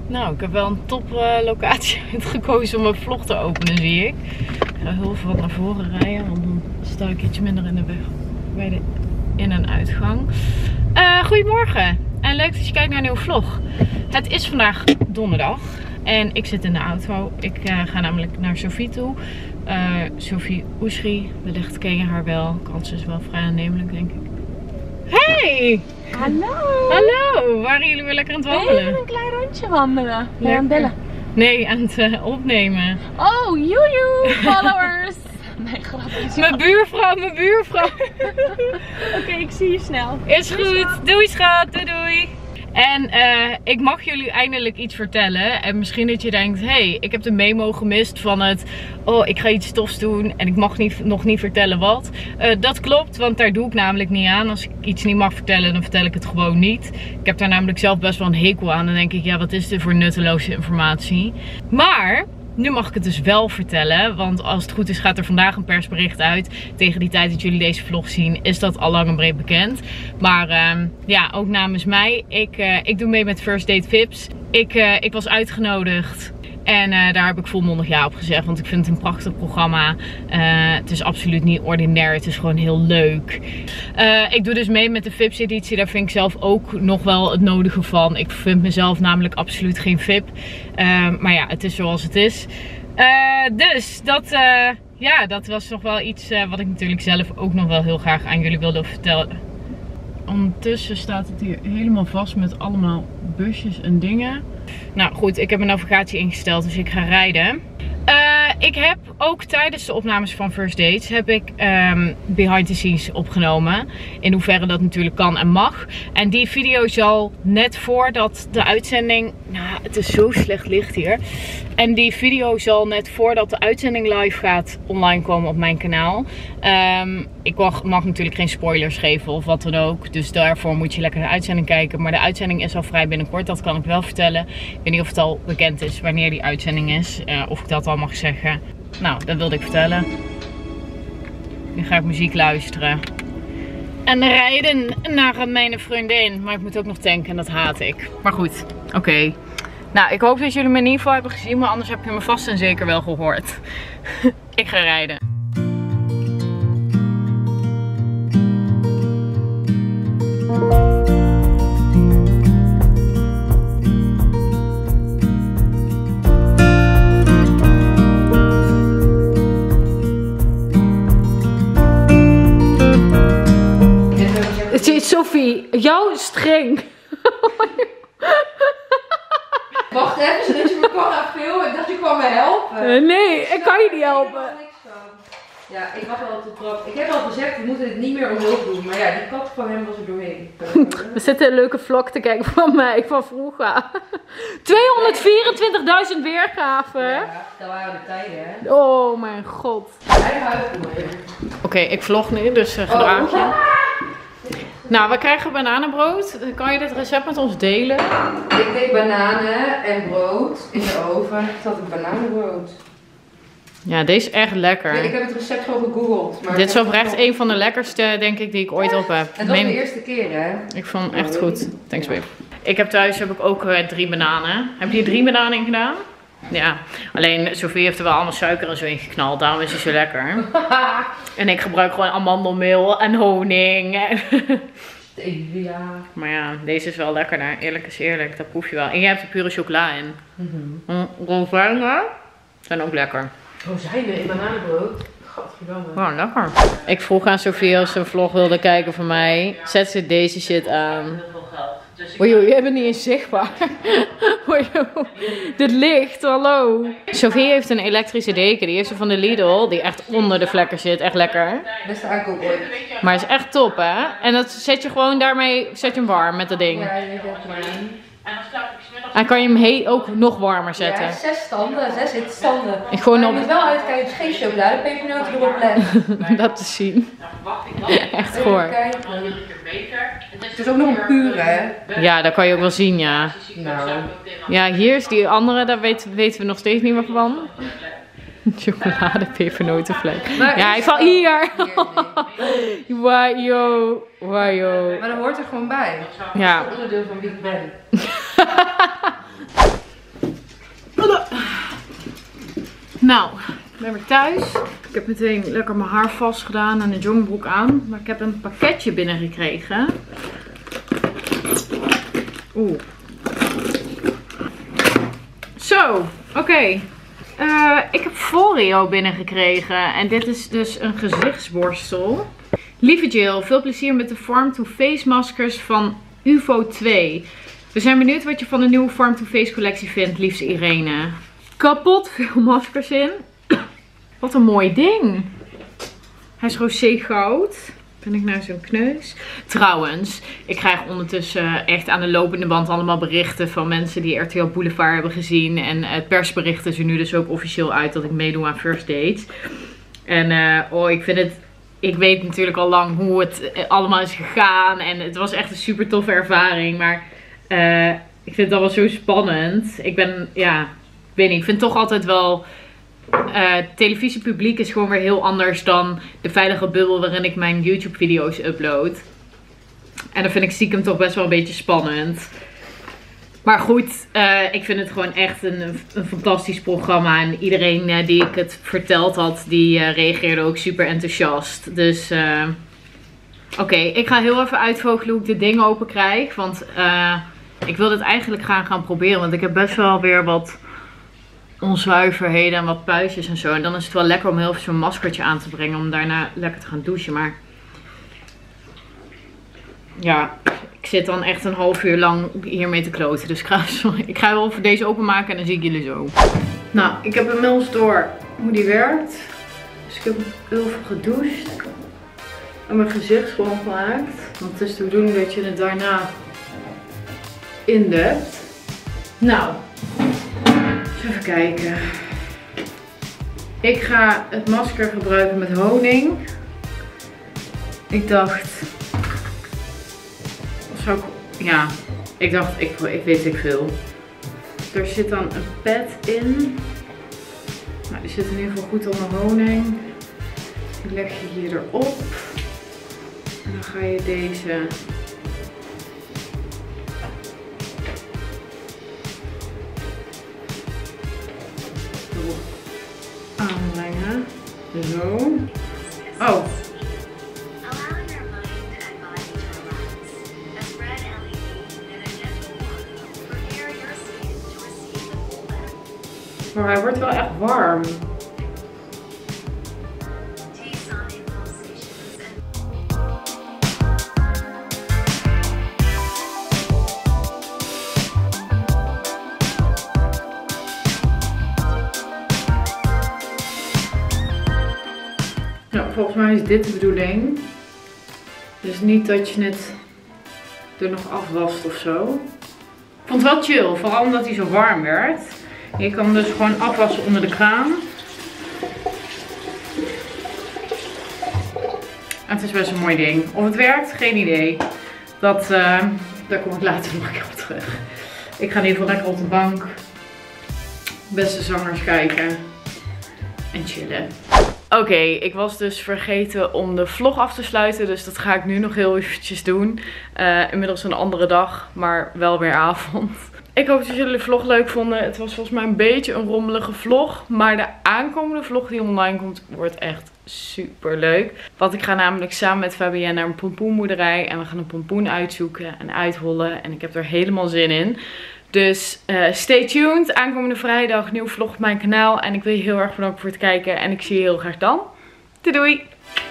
Nou, ik heb wel een top locatie uitgekozen om een vlog te openen, zie ik. Ik ga heel veel wat naar voren rijden, want dan sta ik iets minder in de weg bij de in- en uitgang. Goedemorgen en leuk dat je kijkt naar een nieuwe vlog. Het is vandaag donderdag en ik zit in de auto. Ik ga namelijk naar Sophie toe. Sophie Oeschri, wellicht ken je haar wel. Kans is wel vrij aannemelijk, denk ik. Hey! Hallo! Hallo! Waren jullie weer lekker aan het wandelen? Een klein rondje wandelen. Lekker. Aan het bellen. Nee, aan het opnemen. Oh, joejoe, followers! Nee, grapjes. Mijn buurvrouw. Oké, ik zie je snel. Is goed. Doei schat. Doei doei. En ik mag jullie eindelijk iets vertellen. En misschien dat je denkt, hey, ik heb de memo gemist van het, oh, ik ga iets tofs doen en ik mag nog niet vertellen wat. Dat klopt, want daar doe ik namelijk niet aan. Als ik iets niet mag vertellen, dan vertel ik het gewoon niet. Ik heb daar namelijk zelf best wel een hekel aan. Dan denk ik, ja, wat is dit voor nutteloze informatie? Maar nu mag ik het dus wel vertellen, want als het goed is gaat er vandaag een persbericht uit. Tegen die tijd dat jullie deze vlog zien is dat al lang en breed bekend. Maar ja, ook namens mij, ik doe mee met First Date Vips. Ik was uitgenodigd en daar heb ik volmondig ja op gezegd, want ik vind het een prachtig programma. Het is absoluut niet ordinair, het is gewoon heel leuk. Ik doe dus mee met de Vips editie, daar vind ik zelf ook nog wel het nodige van. Ik vind mezelf namelijk absoluut geen Vip. Maar ja, het is zoals het is. Dus dat was nog wel iets wat ik natuurlijk zelf ook nog wel heel graag aan jullie wilde vertellen. Ondertussen staat het hier helemaal vast met allemaal busjes en dingen. Nou goed, ik heb mijn navigatie ingesteld, dus ik ga rijden. Ik heb ook tijdens de opnames van First Dates heb ik behind the scenes opgenomen. In hoeverre dat natuurlijk kan en mag. En die video zal net voordat de uitzending... Nou, het is zo slecht licht hier. En die video zal net voordat de uitzending live gaat online komen op mijn kanaal. Ik mag natuurlijk geen spoilers geven of wat dan ook. Dus daarvoor moet je lekker de uitzending kijken. Maar de uitzending is al vrij binnenkort, dat kan ik wel vertellen. Ik weet niet of het al bekend is wanneer die uitzending is. Of ik dat al mag zeggen. Nou, dat wilde ik vertellen. Nu ga ik muziek luisteren. En rijden naar mijn vriendin. Maar ik moet ook nog tanken en dat haat ik. Maar goed, oké. Nou, ik hoop dat jullie me in ieder geval hebben gezien. Maar anders heb je me vast en zeker wel gehoord. Ik ga rijden. Sophie, jou streng. Wacht even, zodat je me kon afvullen. Ik dacht je kwam me helpen. Nee, ik kan je niet helpen. Ja, ik had al te trap. Ik heb al gezegd, we moeten het niet meer omhoog doen. Maar ja, die kat van hem was er doorheen. We zitten een leuke vlog te kijken van mij, van vroeger. 224.000 weergaven. Ja, dat waren de tijden, hè. Oh mijn god. Hij huilt me. Oké, ik vlog nu, dus gedraag je. Nou, we krijgen bananenbrood. Kan je dit recept met ons delen? Ik deed bananen en brood in de oven. Ik had een bananenbrood. Ja, deze is echt lekker. Ja, ik heb het recept gewoon gegoogeld. Maar dit is oprecht een van de lekkerste, denk ik, die ik ooit op heb. En dat is de eerste keer, hè? Ik vond het echt goed. Thanks, babe. Ik heb thuis ook 3 bananen. Heb je 3 bananen in gedaan? Ja, alleen Sophie heeft er wel allemaal suiker en zo in geknald, daarom is hij zo lekker. En ik gebruik gewoon amandelmeel en honing. Ja. Maar ja, deze is wel lekkerder. Eerlijk is eerlijk, dat proef je wel. En jij hebt er pure chocola in. Rozijnen zijn ook lekker. Rozijnen in bananenbrood? Gadverdamme. Oh, lekker. Ik vroeg aan Sophie als ze een vlog wilde kijken van mij. Zet ze deze shit aan. Ojo, je bent niet eens zichtbaar. Ojo, dit licht, hallo. Sophie heeft een elektrische deken. Die heeft ze van de Lidl. Die echt onder de vlekken zit. Echt lekker. Beste aankoop ooit. Maar is echt top, hè? En dat zet je gewoon daarmee, zet je hem warm met dat ding. Ja, je weet het maar. En kan je hem ook nog warmer zetten. Ja, 6 standen, 6 hitstanden. Ik gewoon maar op... je moet wel uitkijken, het is geen chocolade, pepernoten erop leggen. Dat te zien. Echt goor. Het is ook nog een pure, hè? Ja, dat kan je ook wel zien, ja. Nou. Ja, hier is die andere, daar weten we nog steeds niet meer van. Chocolade pepernotenvlek. Ja, hij valt hier. Wajo, wajo. Maar dat hoort er gewoon bij. Ja. Dat is onderdeel van wie ik ben. Nou, ik ben weer thuis. Ik heb meteen lekker mijn haar vast gedaan en een joggingbroek aan. Maar ik heb een pakketje binnengekregen. Oeh. Zo, oké. Ik heb Foreo binnengekregen. En dit is dus een gezichtsborstel. Lieve Jill, veel plezier met de Farm to Face maskers van UVO 2. We zijn benieuwd wat je van de nieuwe Farm to Face collectie vindt, liefste Irene. Kapot veel maskers in. Wat een mooi ding. Hij is roze goud. Ben ik nou zo'n kneus? Trouwens, ik krijg ondertussen echt aan de lopende band allemaal berichten van mensen die RTL Boulevard hebben gezien. En het persbericht is er nu dus ook officieel uit dat ik meedoe aan First Dates. En ik vind het... Ik weet natuurlijk al lang hoe het allemaal is gegaan. En het was echt een super toffe ervaring. Maar ik vind het al wel zo spannend. Ik ben, ja, ik weet niet. Ik vind toch altijd wel... televisiepubliek is gewoon weer heel anders dan de veilige bubbel waarin ik mijn YouTube video's upload. En dat vind ik stiekem toch best wel een beetje spannend. Maar goed, ik vind het gewoon echt een fantastisch programma. En iedereen die ik het verteld had, die reageerde ook super enthousiast. Dus oké, ik ga heel even uitvogelen hoe ik dit ding open krijg. Want ik wil dit eigenlijk gaan proberen. Want ik heb best wel weer wat onzuiverheden en wat puistjes en zo. En dan is het wel lekker om heel even zo'n maskertje aan te brengen. Om daarna lekker te gaan douchen. Maar ja, ik zit dan echt een half uur lang hiermee te kloten. Dus ik ga wel even deze openmaken en dan zie ik jullie zo. Nou, ik heb inmiddels door hoe die werkt. Dus ik heb heel veel gedoucht. En mijn gezicht schoongemaakt. Want het is de bedoeling dat je het daarna indept. Nou, even kijken. Ik ga het masker gebruiken met honing. Ik dacht... ik weet ik veel. Er zit dan een pet in. Nou, die zit in ieder geval goed onder honing. Die leg je hier erop. En dan ga je deze aanbrengen. Zo. Oh. Maar hij wordt wel echt warm. Nou, volgens mij is dit de bedoeling. Dus niet dat je het er nog afwast of zo. Ik vond het wel chill, vooral omdat hij zo warm werd. Je kan hem dus gewoon afwassen onder de kraan. En het is best een mooi ding. Of het werkt, geen idee. Daar kom ik later nog een keer op terug. Ik ga in ieder geval lekker op de bank Beste Zangers kijken en chillen. Oké, ik was dus vergeten om de vlog af te sluiten, dus dat ga ik nu nog heel eventjes doen. Inmiddels een andere dag, maar wel weer avond. Ik hoop dat jullie de vlog leuk vonden. Het was volgens mij een beetje een rommelige vlog, maar de aankomende vlog die online komt, wordt echt super leuk. Want ik ga namelijk samen met Fabienne naar een pompoenmoederij en we gaan een pompoen uitzoeken en uithollen en ik heb er helemaal zin in. Dus stay tuned. Aankomende vrijdag nieuwe vlog op mijn kanaal. En ik wil je heel erg bedanken voor het kijken. En ik zie je heel graag dan. Doei doei!